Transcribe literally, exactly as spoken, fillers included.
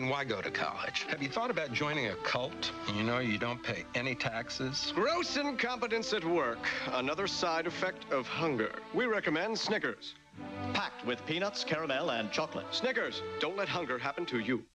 then why go to college? Have you thought about joining a cult? You know, you don't pay any taxes. Gross incompetence at work. Another side effect of hunger. We recommend Snickers. Packed with peanuts, caramel, and chocolate. Snickers, don't let hunger happen to you.